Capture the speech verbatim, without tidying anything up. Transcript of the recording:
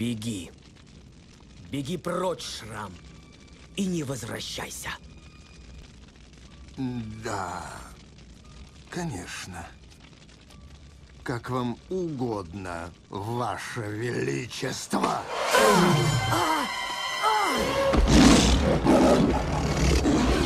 Беги. Беги прочь, Шрам. И не возвращайся. Да, конечно. Как вам угодно, Ваше Величество. А! А!